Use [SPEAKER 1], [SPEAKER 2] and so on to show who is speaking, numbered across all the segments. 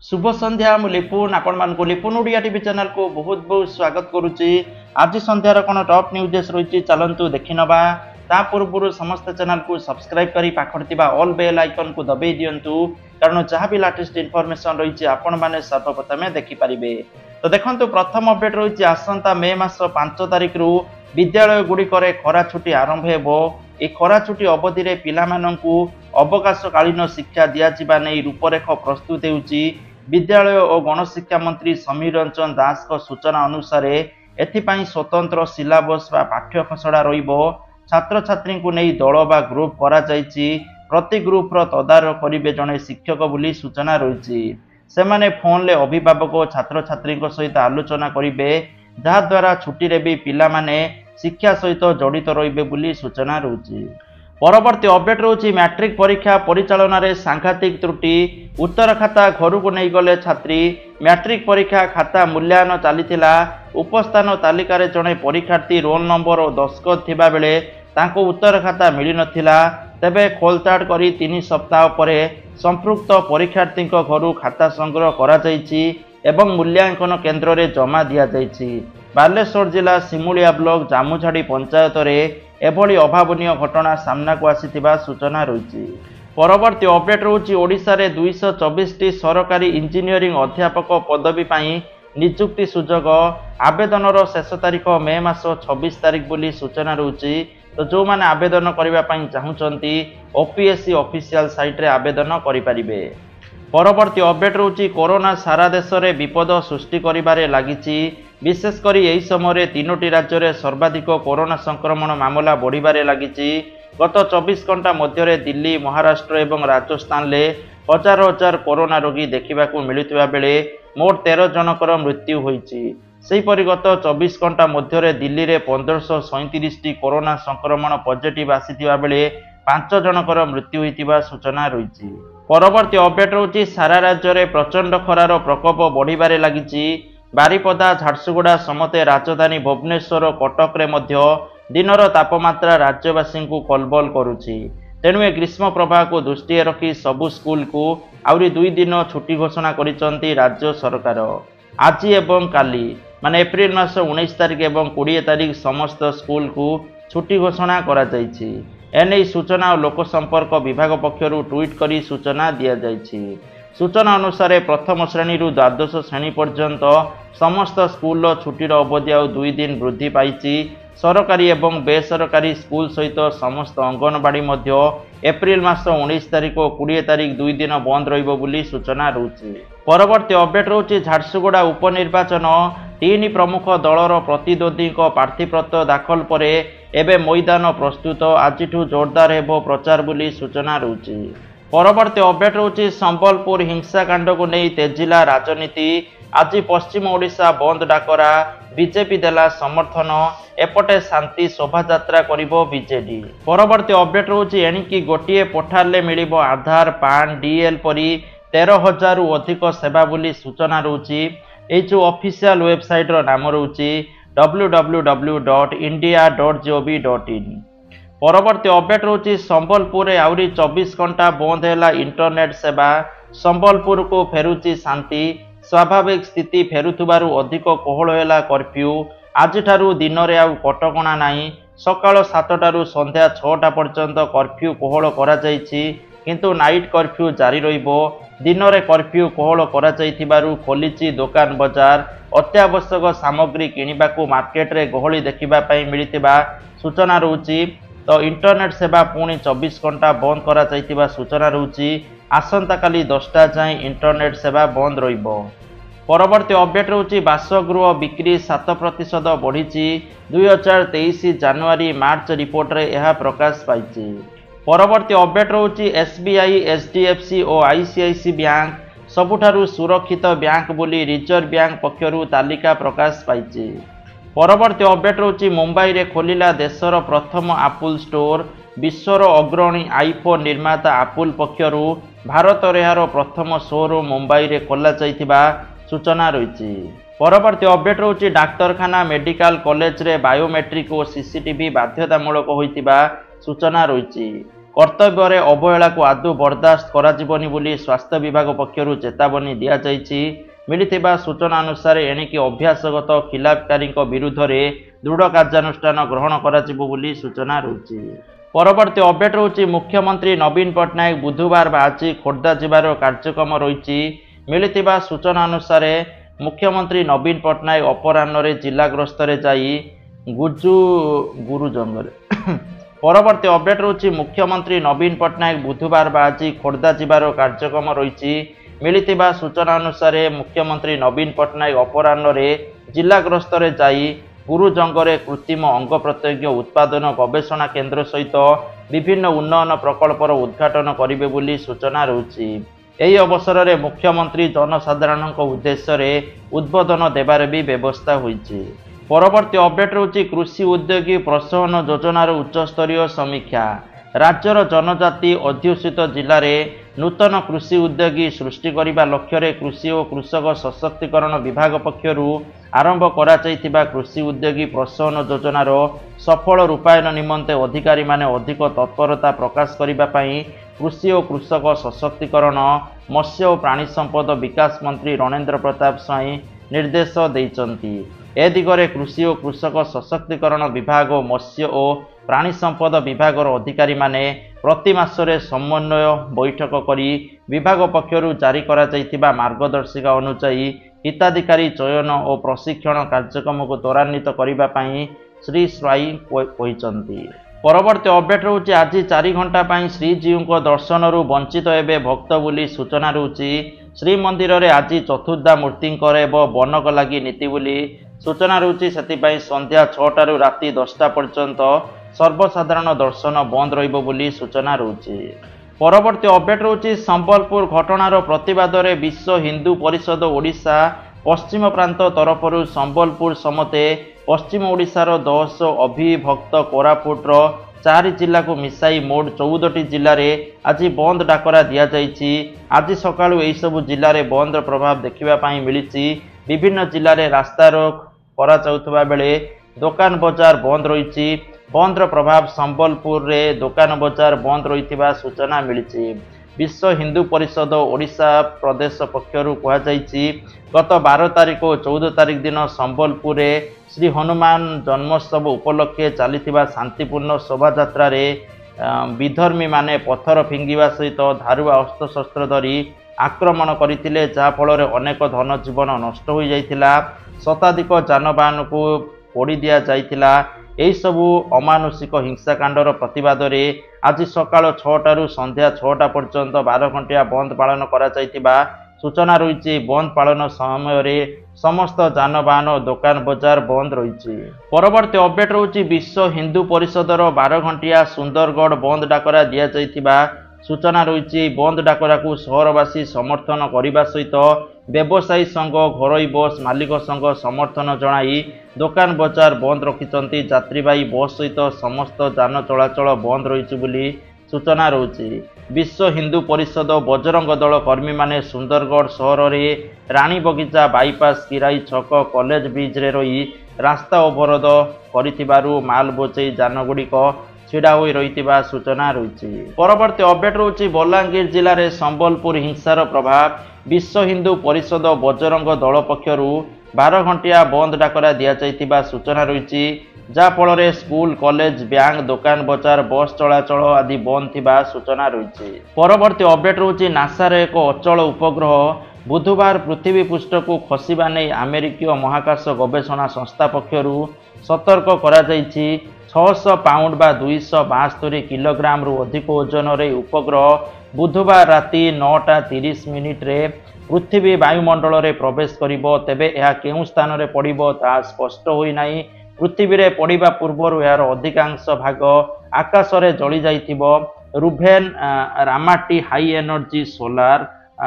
[SPEAKER 1] शुभ संध्या मु लिपुन आपण मानकु लिपुन ओडिया टीवी चैनल को बहुत बहुत स्वागत करुच्ची। आज संध्यार कौन टॉप न्यूज रही चलतु देखि नबा ता पूर्व समस्त चैनल को सब्सक्राइब करी पाखर ऑल बेल आइकन को दबाई दिंतु कारण जहाँ भी लेटेस्ट इनफॉरमेशन रही आपण मैंने सर्वप्रथमे देखिपारे। तो देखो प्रथम अपडेट रही आसंता मे मास 5 तारिख रु विद्यालय गुड़िकर खरा छुट्टी आरंभ हो। खरा छुट्टी अवधि में पिलामानंकु अवकाशकालीन शिक्षा दिया नहीं रूपरेख प्रस्तुत होउची। विद्यालय और गणशिक्षा मंत्री समीर रंजन दास को सूचना अनुसार एथिपाई स्वतंत्र सिलेबस बा पाठ्य खसड़ा रहिबो। छात्र छात्री को नहीं दल बा ग्रुप करा जायछि। प्रति ग्रुप रो तदारख करिवे जणे शिक्षक बोली सूचना रही। सेमाने फोन ले अभिभावक और छात्र छात्री सहित आलोचना करिवे जहा द्वारा छुट्टी रे भी पिला माने शिक्षा सहित जड़ित रहिबे बोली सूचना रही। परवर्ती अपडेट रोची मैट्रिक परीक्षा परिचालन रे सांघातिक त्रुटि। उत्तर खाता घर को नहीं गले छात्री। मैट्रिक परीक्षा खाता मूल्यांकन चलीथिला। उपस्थान तालिका रे जणे परीक्षार्थी रोल नंबर और दस्खत थिबा बेले तांको उत्तर खाता मिली नथिला। तेबे खोलताड़ करी 3 सप्ताह परे संपृक्त परीक्षार्थी घर खाता संग्रह करा जायछि एवं मूल्यांकन केन्द्र रे जमा दिया जायछि। बालेश्वर जिला सिमुलिया ब्लॉक जामुझाड़ी पंचायत रे एभली अभावनीय घटना सामना को आसीथिबा सूचना रही। परवर्ती अपडेट रोची ओडिशा रे 224 टी सरकारी इंजीनियरिंग अध्यापक पदवी पाई नियुक्ति सुजोग। आवेदनर शेष तारीख मे मास 26 तारिख बोली सूचना रही। तो जो माने आवेदन करबा पाई चाहुचंती ओपीएससी ऑफिशियल साइट रे आवेदन करि परिबे। परवर्ती अपडेट रोची कोरोना सारा देश में विपद सृष्टि करिबारे लागिछि। विशेषकर यही समय 3टी राज्य में सर्वाधिक कोरोना संक्रमण मामला बढ़िबारे लागिछि। गत 24 घंटा मध्य दिल्ली महाराष्ट्र एवं राजस्थान ले हजार हजार कोरोना रोगी देखा मिलुवा बेले मोट 13 जनकर मृत्यु होइछि। सेहीपरि गत 24 घंटा मध्य दिल्ली में 1537 कोरोना संक्रमण पॉजिटिव आसीथिबा बेले 5 जनकर मृत्यु होइतिबा सूचना रही। परवर्ती अपडेट रोची सारा राज्य में प्रचंड खरार प्रकोप बढ़िबारे लागिछि। बारिपदा झारसुगुड़ा समते राजधानी भुवनेश्वर कटक रे मध्य दिनर तापमात्रा राज्यवासी को कलबल करुछि। तेणु ग्रीष्म प्रवाह को दृष्टि रखी सबु स्कूल को आउरी 2 दिन छुट्टी घोषणा करिसंती राज्य सरकार। आज एवं काली माने एप्रिल मास 19 तारिख एवं 20 तारिख समस्त स्कूल को छुट्टी घोषणा करा जायछि। एने सूचना और लोक संपर्क विभाग पक्षर ट्वीट करी सूचना दिया जायछि। सूचना अनुसार प्रथम श्रेणी रु द्वादश श्रेणी पर्यंत समस्त स्कूल छुट्टीर अवधि आउ 2 दिन वृद्धि पाइछि। सरकारी एवं बेसरकारी स्कूल सहित समस्त अंगनवाड़ी मध्य एप्रिल मास 19 तारिख और 20 तारिख 2 दिन बंद रहिबो बोली सूचना रही। परवर्ती अपडेट रही झारसुगुड़ा उपनिर्वाचन 3 प्रमुख दलर प्रतिद्वंदी प्रार्थीपत्र दाखल पर एबे मैदान प्रस्तुत। आज जोरदार हेबो प्रचार बोली सूचना रही। परवर्ती अपडेट रही संबलपुर हिंसाकांड को नहीं तेजिला राजनीति। आज पश्चिम ओडिशा बंद डाकरा बीजेपी देला समर्थन। एपटे शांति शोभायात्रा करिबो बीजेडी। परवर्ती अपडेट रही एणिकी गोटे पोर्टाल मिलिबो आधार पान डीएल परी 13,000 रु अधिक सेवा बोली सूचना रही। ये जो ऑफिशियल वेबसाइट रो नाम रही www.india.gov.in। परवर्ती अपडेट रही संबलपुर में आउरी 24 घंटा बंद है इंटरनेट सेवा। संबलपुर को फेरुची शांति। स्वाभाविक स्थिति फेरुथुबारु अधिक कोहल है कर्फ्यू। आज दिन में आउ कटकणा नहीं। सकाल 7टारू संध्या 6टा पर्यंत कर्फ्यू कोहल करा जायछि किंतु नाइट कर्फ्यू जारी रहिबो। दिन में कर्फ्यू कोहल करा जायथिबारु खोलिछि दुकान बजार। अत्यावश्यक सामग्री किनिबाकू मार्केट रे गहली देखिबा पई मिलिथिबा सूचना रहुछि। तो इंटरनेट सेवा पुणी 24 घंटा बंद करा जायथिबा सूचना रहुछि। आसंता काली 10टा जाए इंटरनेट सेवा बंद रहिबो। परवर्ती अपडेट रहुछि बासगृह बिक्री 7% बढ़ी। 2023 जनवरी मार्च रिपोर्ट रे यह प्रकाश पाइछि। परवर्ती अपडेट रहुछि एसबीआई एचडीएफसी और आईसीआईसी बैंक सबुठारु सुरक्षित बैंक बोली रिजर्व बैंक पक्षरु तालिका प्रकाश पाइछि। परवर्ती अपडेट रहुछि मुंबई रे खोलिला देशर प्रथम एप्पल स्टोर। विश्वर अग्रणी आईफोन निर्माता एप्पल पक्षरु भारत यार प्रथम शोरूम मुंबई रे खोला जाइथिबा सूचना रही। परवर्ती अपडेट रहुछि डाक्तरखाना मेडिकल कॉलेज रे बायोमेट्रिक और सीसीटीवी बाध्यतामूलक होइतिबा सूचना रही। कर्तव्य अवहेला को आदौ बर्दाश्त कराजिबनी बोली स्वास्थ्य विभाग पक्षरु चेतावनी दिया जायछि। मिलिथिबा सूचना अनुसार एणिकी अभ्यासगत खिलाफकारी विरुद्ध रे दृढ़ कार्यानुष्ठान ग्रहण कराजिबो बोली सूचना रहुछि। परवर्ती अपडेट रहुछि मुख्यमंत्री नवीन पट्टनायक बुधवार बा आज खोर्धा जिबार कार्यक्रम रहिछि। मिलिथिबा सूचना अनुसार मुख्यमंत्री नवीन पट्टनायक अपराह्न जिला ग्रस्तर जाई गुरुजंगल परवर्ती अपडेट रहुछि मुख्यमंत्री नवीन पट्टनायक बुधवार बा आज खोर्धा जिबार कार्यक्रम रहिछि। मिलिथिबा सूचना अनुसार मुख्यमंत्री नवीन पट्टनायक अपराह्न जिला ग्रस्तर जाई गुरुजंगरे कृत्रिम अंग प्रत्यंग उत्पादन गवेषणा केन्द्र सहित विभिन्न उन्नयन प्रकल्पर उद्घाटन करिवे बोली सूचना रहुछि। एही अवसर में मुख्यमंत्री जनसाधारण उद्देश्य उद्बोधन देवार भी व्यवस्था होइछि। परवर्ती अपडेट रहुछि कृषि उद्योगी प्रोत्साहन योजनार उच्चस्तरीय समीक्षा। राज्यर जनजाति अध्युषित जिले में नूतन कृषि उद्योगी सृष्टि करने लक्ष्य कृषि और कृषक सशक्तिकरण विभाग पक्षरु आरंभ कराଯାଇଥିବା कृषि उद्योगी प्रोत्साहन योजनार सफल रूपायन निमंते अधिकारी माने अधिक तत्परता प्रकाश करने कृषि और कृषक सशक्तिकरण मत्स्य और प्राणी संपद विकास मंत्री रणेंद्र प्रताप स्वाई निर्देश देइचंती। ए दिगरे कृषि और कृषक सशक्तिकरण विभाग और मत्स्य और प्राणी संपद विभाग अधिकारी माने प्रति मासरे समन्वय बैठक करी विभाग पक्षरु जारी कराଯାଇଥିବା मार्गदर्शिका अनुसार हिताधिकारी चयन और प्रशिक्षण कार्यक्रम को त्वरान्वित करने पाई श्री स्वाई कहिसंती। परवर्ती अपडेट रहुछि आज 4 घंटा पाई श्रीजीव को दर्शन वंचित एवं भक्त बोली सूचना रहुछि। श्रीमंदिर में आज चतुर्धा मूर्ति बनक लगी नीति बोली सूचना रहुछि। सेतिपई संध्या 6 रु राति 10टा पर्यंत सर्वसाधारण दर्शन बंद रहिबो बोली सूचना रहुछि। परवर्ती अपडेट रहुछि संबलपुर घटनार प्रतिवाद में विश्व हिंदू परिषद ओडिशा पश्चिम प्रांत तरफरु संबलपुर समते पश्चिम ओडिशार 10 अभिभक्त कोरापुटर 4 जिला को मिसाई मोट 14टी जिले में आज बंद डाकरा दिया जाइछि। आज सकाळु एही सबु जिले में बंद प्रभाव देखा मिली। विभिन्न जिले में रास्ता रोक करा जाउथबा बेले दुकान बजार बंद रही। बंद प्रभाव संबलपुर रे दुकान बजार बंद रही सूचना मिली। विश्व हिंदू परिषद ओडिशा प्रदेश पक्षरु कहुଯାଇଛି गत 12 तारिख और 14 तारिख दिन संबलपुर श्री हनुमान जन्मोत्सव उपलक्षे चलीथिबा शांतिपूर्ण शोभायात्रा विधर्मी माने पत्थर फिंगिवा सहित धारुआ अस्त्रशस्त्र धरी आक्रमण करथिले जाफल अनेक धन जीवन नष्ट हो जाइथिला। शताधिक जानवाहन को पोड़ी दिया जाइथिला। एही सबु अमानुषिक हिंसाकांडर प्रतिवाद रे आज सकाळ 6 रु संध्या 6टा पर्यंत 12 घंटिया बंद पालन करा जाइथिबा सूचना रही। बंद पालन समय रे समस्त जानवाहन और दुकान बजार बंद रही। परवर्ती अपडेट रही विश्व हिंदू परिषदर 12 घंटिया सुंदरगढ़ बंद डाकरा दिया जाइथिबा सूचना रही। बंद डाकरा को सहरवासी समर्थन करने सहित व्यवसायी संघ घरोई बस मालिक संघ समर्थन जणाई दुकान बजार बंद रखिंट। यात्रीवाही बस सहित समस्त जान चलाचल बंद रही बोली सूचना रही। विश्व हिंदू परिषद बजरंग दल कर्मी माने सुंदरगढ़ सहर में राणी बगीचा बाईपास किराई छक कॉलेज ब्रिज रे रही रास्ता अवरोध करिथिबारु माल बोझई जानगुड़िक छिड़ा हो रही सूचना रही। परवर्ती अपडेट रही बलांगीर जिले में संबलपुर हिंसार प्रभाव विश्व हिंदू परिषद बजरंग दल पक्षरु 12 घंटिया बंद डाकरा दिया जाइथिबा सूचना रही। जाफल स्कूल कॉलेज बैंक दुकान बजार बस चलाचल आदि बंद थिबा सूचना रही। परवर्ती अपडेट रही नासार एक अचल उपग्रह बुधवार पृथ्वी पृष्ठ को खसवा नहीं अमेरिकीय महाकाश गवेषणा संस्था पक्षरु सतर्क करा जाइछि। 600 पाउंड बा 272 किलोग्राम रु अधिक ओजन रे उपग्रह बुधवार राति 9:30 रे पृथ्वी वायुमंडल रे प्रवेश करिबो। तेबे यह केउ स्थान रे पड़िबो ता स्पष्ट होई नाही। पृथ्वी रे पड़िबा पूर्व यार अधिकांश भाग आकाश रे जली जाइथिबो। Reuven Ramaty high energy solar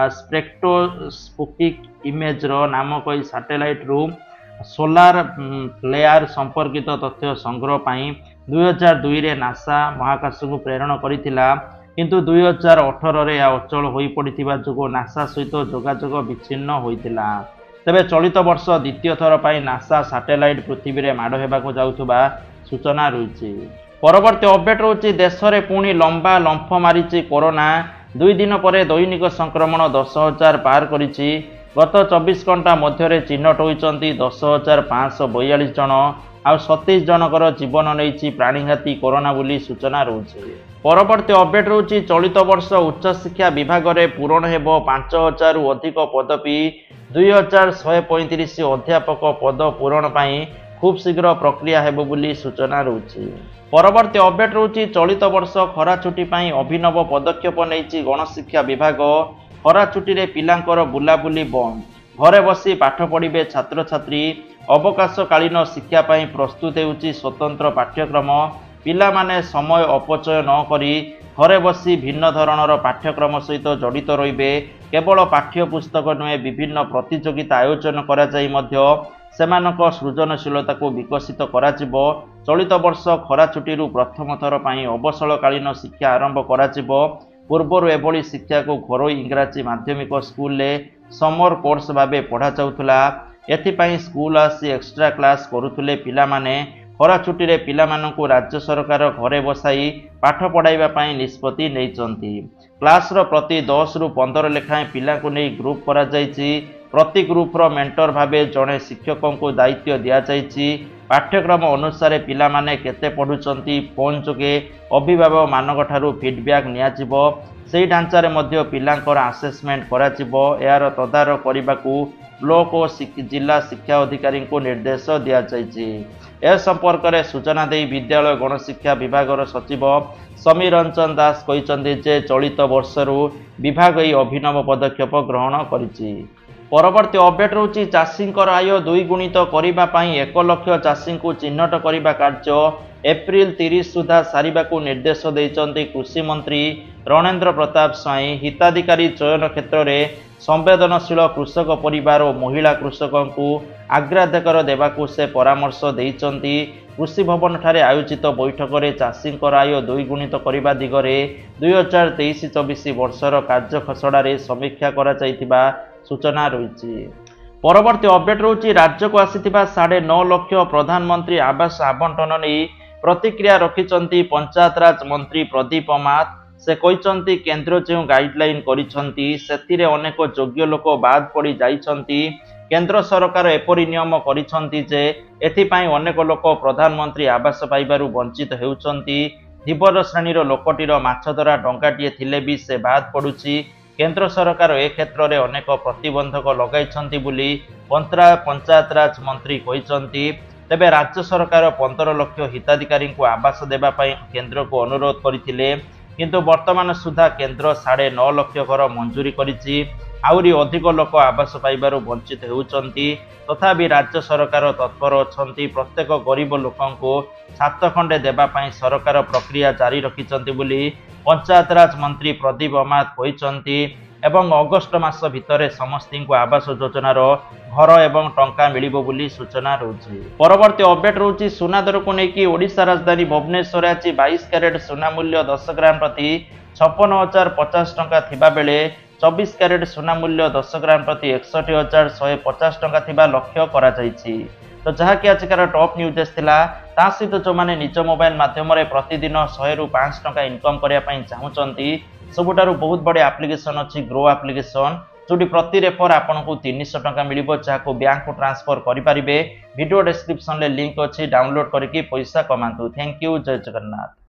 [SPEAKER 1] spectroscopic image नामक सैटेलाइट रू सोलार फ्लेयर संपर्कित तथ्य संग्रह पाई 2002 रे नासा महाकाश को प्रेरण करिथिला। किंतु 2018 रे अचल होई पड़िथिबा जोगो नासा सहित जोगाजोग विच्छिन्न होइथिला। तेबे चलित वर्ष द्वितीय थर पाई नासा सैटेलाइट पृथ्वी रे माड़ हेबाको जाउथबा सूचना रही। परवर्ती अपडेट रोचे देश में पुणी लंबा लंफ मारी कोरोना 2 दिन पर दैनिक संक्रमण 10,000 पार करिछि। गत 24 घंटा मध्य चिन्हट होती 10,542 जन आ 27 जनकर जीवन नहीं प्राणीघाती कोरोना बोली सूचना रोचे। परवर्ती अपडेट रोचे चलित वर्ष उच्च शिक्षा विभाग में पूरण हेब 5,000 अधिक पदवी 2,135 अध्यापक पद पूरण पाई खूब शीघ्र प्रक्रिया हेब बोली सूचना रोचे। परवर्ती अपडेट रोचे चलित वर्ष खरा छुट्टी पाई अभिनव पदक्षेप नहीं गणशिक्षा विभाग। खरा छुट्टी रे पिलांकर बुलाबुली बंद, घरे बसी पाठ पढ़िबे छात्र छात्री। अवकाशकालीन शिक्षा पाई प्रस्तुत होउची स्वतंत्र पाठ्यक्रम। पिला माने समय अपचय न करी घरे बसी भिन्न धरणर पाठ्यक्रम सहित जड़ित रहिबे। केवल पाठ्यपुस्तक नुहे विभिन्न प्रतियोगिता आयोजन करा जाई मध्य सेमानक सृजनशीलता को विकसित कराजिबो। चलित वर्ष खरा छुट्टी प्रथम थर पाई अवसरकालीन शिक्षा आरंभ कराजिबो। पूर्वर एभली शिक्षा को घरोई इंग्राजी माध्यमिक स्कूल ले समर कोर्स भावे पढ़ा जाउथला। एथिपाई स्कूल आसी एक्स्ट्रा क्लास करुथुले पिला माने। खरा छुट्टी रे पिला मानकु राज्य सरकार घरे बसाई पाठ पढ़ाइबा पाई निष्पत्ति नेइचंती। क्लास रो प्रति 10 रु 15 लेखाएं पिला को नै ग्रुप करा जायछि। प्रति ग्रुप रो मेंटर भावे जड़े शिक्षकों को दायित्व दिया जायछि। पाठ्यक्रम अनुसार पिला माने केते पढ़ुचंती फोन जोगे अभिभावक मानक ठारू फीडबैक नियाजिबो। सेही ढांचारे मध्य पिलांकर असेसमेंट कराजिबो। यार तदारक करबाकू ब्लॉक और जिला शिक्षा अधिकारी को निर्देश दिया जायछि। ए संपर्क में सूचना दे विद्यालय गणशिक्षा विभाग सचिव समीर रंजन दास कहिसंती जे चलित वर्षरू विभाग यह अभिनव पदक्षेप ग्रहण करिछि। परवर्ती अपडेट रोची चाषी आय 2 गुणित करने 1 लाख चाषी को चिन्हट करने कार्य एप्रिल 30 सुधा सारिबा को निर्देश देइचंती कृषि मंत्री रणेंद्र प्रताप स्वाई। हिताधिकारी चयन क्षेत्र में संवेदनशील कृषक परिवार और महिला कृषकों को अग्राधिकार देवाकू से परामर्श देइचंती। कृषि भवन ठारे आयोजित बैठक में चाषी आय 2 गुणित करने दिगरे 2023-24 वर्षर कार्य खसड़ा समीक्षा करा जायतिबा सूचना रही। परवर्ती अपडेट रोची राज्य को आसीथिबा 9.5 लाख प्रधानमंत्री आवास आवंटन नहीं प्रतिक्रिया रखिचंती पंचायतराज मंत्री प्रदीप अमात। से कहिचंती केंद्र जो गाइडलाइन करिसंती सेथिरे अनेक योग्य लोक बाद पड़ी जाइछंती। केंद्र सरकार एपरि नियम करिसंती जे एथिपाई अनेक लोक प्रधानमंत्री आवास पाइबारु वंचित हेउचंती। धीवर श्रेणीर लोकटीर माछधरा टंकाटिए थिले भी से बाद पड़ुछि। केंद्र सरकार ए क्षेत्र में अनेक प्रतिबंधक लगाइछंती बोली पंचायतराज मंत्री कहिसंती। तेबे राज्य सरकार 15 लाख हिताधिकारी को आवास देबा पई केंद्र को अनुरोध करथिले, किंतु वर्तमान सुधा केंद्र 9.5 लाख घर मंजूरी करिछि। आउरी अधिक लोक आवास पाइबारु वंचित हेउचंती। तथापि राज्य सरकार तत्पर अछंती। प्रत्येक गरीब लोकों को छात खंडे देबा पई सरकार प्रक्रिया जारी रखिचंती बोली पंचायतराज मंत्री प्रदीप अमात कहिचंती। एवं अगस्ट मास भितर समस्ती को आवास योजनार घर एवं टंका मिलिबो बोली सूचना रहुछि। परवर्ती अपडेट रहुछि सुना दर को लेकिन ओडिशा राजधानी भुवनेश्वर आज 22 कैरेट सुना मूल्य 10 ग्राम प्रति 56,050 टंका थिबा बेले 24 कैरेट सुना मूल्य 10 ग्राम प्रति 61,150 टंका थिबा लक्ष्य करा जायछि। तो जहाँकि आजिकार टॉप न्यूज थिला ता सहित जो माने निज मोबाइल माध्यम प्रतिदिन 100 रु 5 टंका इनकम करिया पई चाहुचंती सबुठारु बहुत बड़े एप्लिकेशन अछि ग्रो एप्लिकेशन जोटी प्रति रेफर आपको 300 टंका मिलिबो जहाको बैंक को ट्रांसफर करि परिबे। वीडियो डिस्क्रिप्शन ले लिंक अछि डाउनलोड करके पैसा कमांतु। Thank you. जय जगन्नाथ।